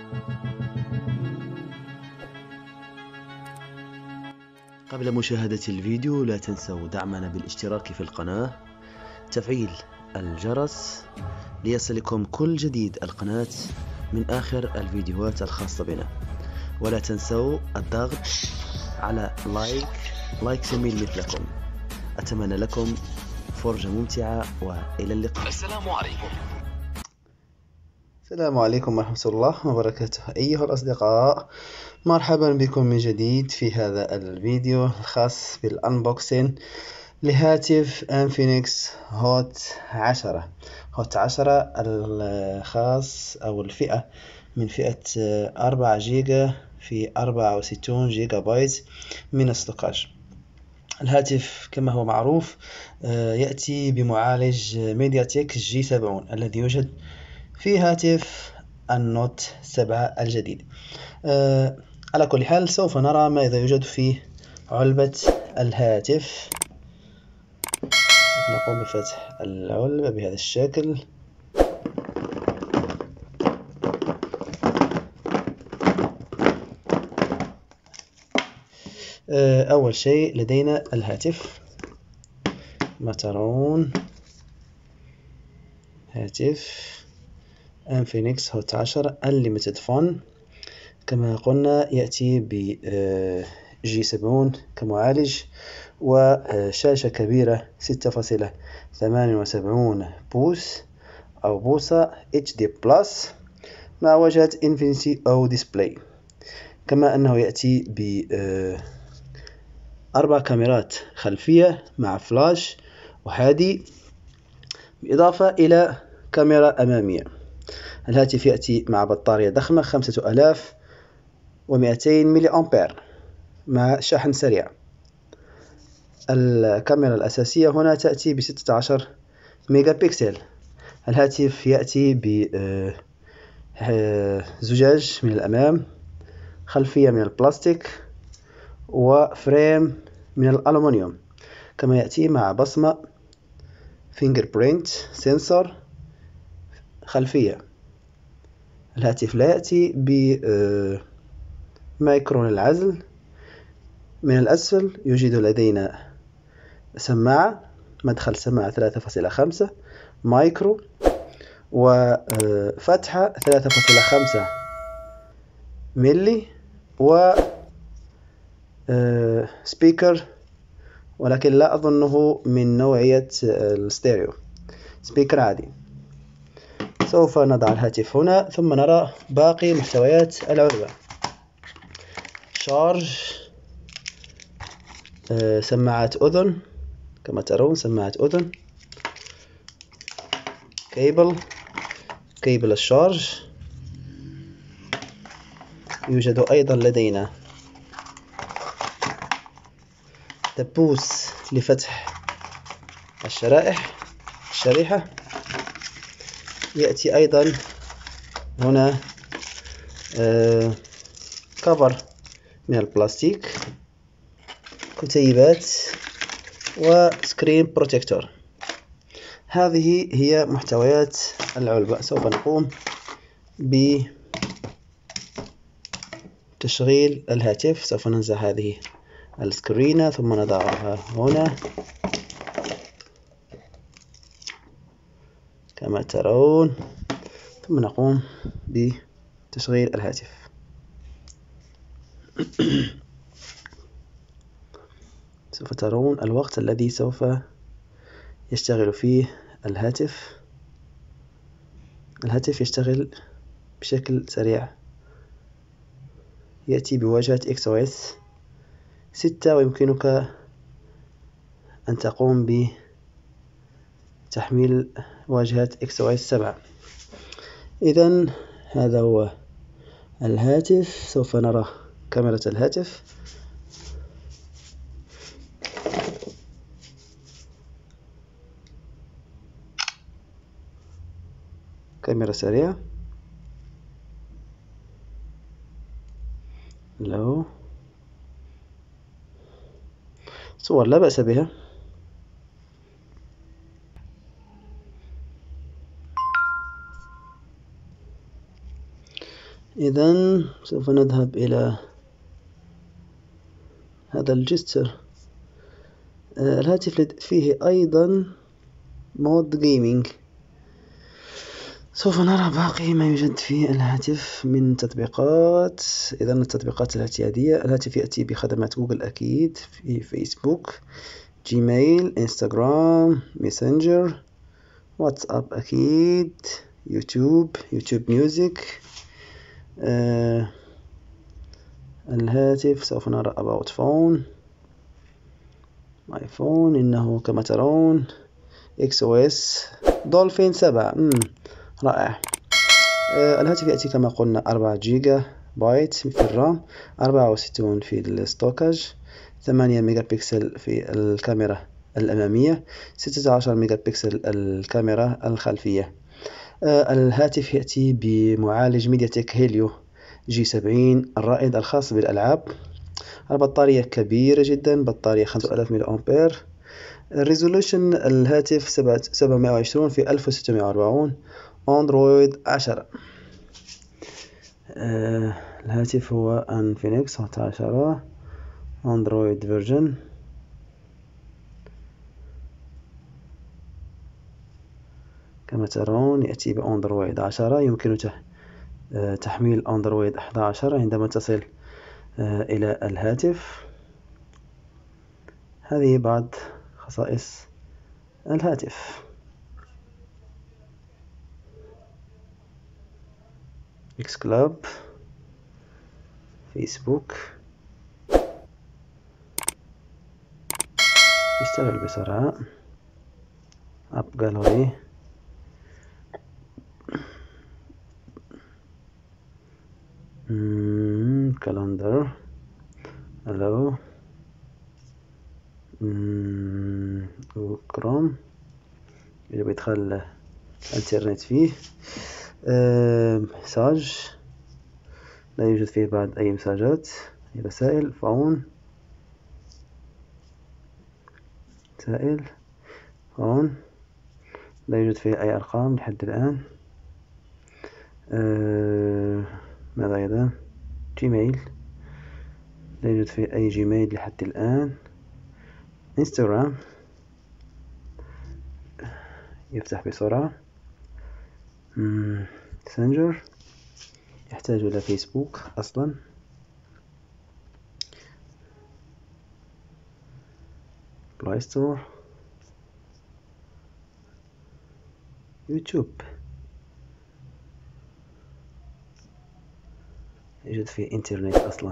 قبل مشاهدة الفيديو لا تنسوا دعمنا بالاشتراك في القناة، تفعيل الجرس ليصلكم كل جديد القناة من آخر الفيديوهات الخاصة بنا، ولا تنسوا الضغط على لايك جميل مثلكم. أتمنى لكم فرجة ممتعة وإلى اللقاء. السلام عليكم. السلام عليكم ورحمة الله وبركاته. أيها الأصدقاء، مرحبا بكم من جديد في هذا الفيديو الخاص بالأنبوكسين لهاتف انفينكس هوت 10. هوت 10 الخاص أو الفئة من فئة 4 جيجا في 64 جيجا بايت من الستوكاج. الهاتف كما هو معروف يأتي بمعالج ميدياتك G70 الذي يوجد في هاتف النوت 7 الجديد. على كل حال سوف نرى ماذا يوجد في علبة الهاتف. نقوم بفتح العلبة بهذا الشكل. أول شيء لدينا الهاتف، ما ترون هاتف انفينكس هوت 10 Unlimited Phone. كما قلنا يأتي ب G70 كمعالج وشاشة كبيرة 6.78 بوصة أو بوصة HD بلس مع واجهة Infinity أو Display. كما أنه يأتي ب 4 كاميرات خلفية مع فلاش وحادي، بالإضافة إلى كاميرا أمامية. الهاتف يأتي مع بطارية ضخمة 5200 ملي أمبير مع شحن سريع. الكاميرا الأساسية هنا تأتي ب 16 ميجا بكسل. الهاتف يأتي بزجاج من الأمام، خلفية من البلاستيك، وفريم من الألومنيوم. كما يأتي مع بصمة fingerprint سنسور خلفية. الهاتف لا يأتي بميكرون العزل. من الأسفل يوجد لدينا سماعة، مدخل سماعة 3.5 مايكرو، وفتحة 3.5 ملي، و سبيكر، ولكن لا أظنه من نوعية الستيريو، سبيكر عادي. سوف نضع الهاتف هنا ثم نرى باقي محتويات العلبة. شارج، سماعات أذن كما ترون، سماعة أذن، كيبل الشارج. يوجد أيضا لدينا دبوس لفتح الشريحة. يأتي أيضا هنا كفر من البلاستيك، كتيبات، وسكرين بروتكتور. هذه هي محتويات العلبة. سوف نقوم بتشغيل الهاتف. سوف ننزع هذه السكرينة ثم نضعها هنا كما ترون، ثم نقوم بتشغيل الهاتف. سوف ترون الوقت الذي سوف يشتغل فيه الهاتف. الهاتف يشتغل بشكل سريع. يأتي بواجهة XOS 6، ويمكنك أن تقوم بتحميل واجهة XOS 7. إذن هذا هو الهاتف. سوف نرى كاميرا الهاتف. كاميرا سريعة، له صور لا بأس بها. إذن سوف نذهب إلى هذا الجستر. الهاتف فيه أيضا مود جيمينج. سوف نرى باقي ما يوجد في الهاتف من تطبيقات. إذن التطبيقات الاعتيادية. الهاتف يأتي بخدمات جوجل أكيد، في فيسبوك، جيميل، انستغرام، ميسنجر، واتساب أكيد، يوتيوب ميوزك. الهاتف سوف نرى about phone، ايفون، إنه كما ترون XOS دولفين 7. رائع. الهاتف يأتي كما قلنا 4 جيجا بايت في الرام، 64 في الستوكاج، 8 ميجا بكسل في الكاميرا الأمامية، 16 ميجا بكسل الكاميرا الخلفية. الهاتف يأتي بمعالج ميديا تك هيليو G70 الرائد الخاص بالألعاب. البطارية كبيرة جدا، بطارية 5000 ملي أمبير. الريزولوشن الهاتف 720 في 1640. أندرويد 10. الهاتف هو انفينكس 11 أندرويد فيرجن. كما ترون يأتي بأندرويد 10. يمكن تحميل أندرويد 11 عندما تصل إلى الهاتف. هذه بعض خصائص الهاتف. إكس كلاب، فيسبوك، يشتغل بسرعة، أب جاليري، كالندر، ألو، كروم يجب إدخال الإنترنت فيه. مساج لا يوجد فيه بعد أي مساجات. رسائل، فون، رسائل، فون لا يوجد فيه أي أرقام لحد الآن. ماذا أيضا؟ جيميل لا يوجد فيه أي جيميل لحد الآن. انستغرام يفتح بسرعة. ماسنجر يحتاج إلى فيسبوك أصلا. بلاي ستور، يوتيوب يوجد فيه إنترنت أصلا.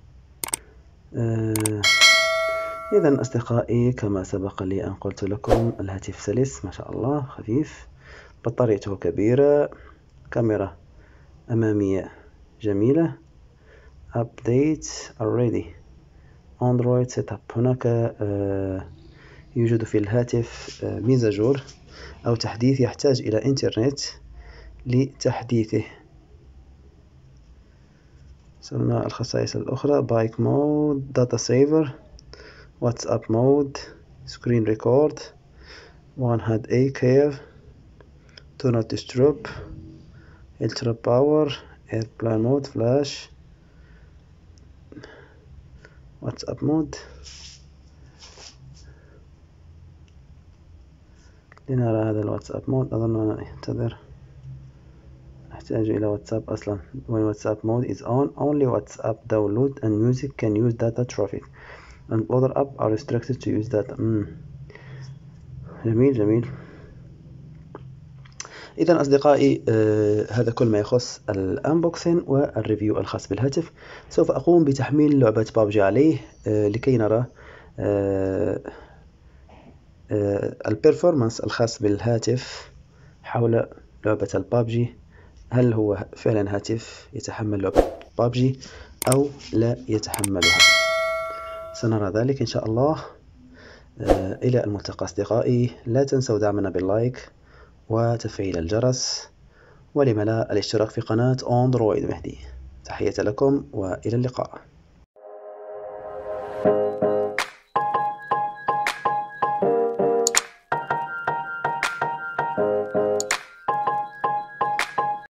إذن أصدقائي كما سبق لي أن قلت لكم الهاتف سلس ما شاء الله، خفيف، بطاريته كبيرة، كاميرا أمامية جميلة. update already Android setup. هناك يوجد في الهاتف ميزة جور أو تحديث يحتاج إلى إنترنت لتحديثه. صرنا الخصائص الأخرى: بايك مود، داتا سيفر، واتساب مود، سكرين ريكورد، one had a care, do not disturb, ultra power, airplane mode, flash، واتساب مود. لنرى هذا الواتساب مود. أظن أنا أنتظر، أحتاج إلى واتساب أصلا. when WhatsApp mode is on, only WhatsApp download and music can use data traffic and other apps are restricted to use data. جميل. إذن أصدقائي هذا كل ما يخص الأنبوكسين والريفيو الخاص بالهاتف. سوف أقوم بتحميل لعبة بابجي عليه لكي نرى البرفورمانس الخاص بالهاتف حول لعبة البابجي. هل هو فعلا هاتف يتحمل لعبة بابجي أو لا يتحملها؟ سنرى ذلك إن شاء الله. إلى الملتقى أصدقائي. لا تنسوا دعمنا باللايك وتفعيل الجرس، ولم لا الاشتراك في قناة أندرويد مهدي. تحية لكم وإلى اللقاء.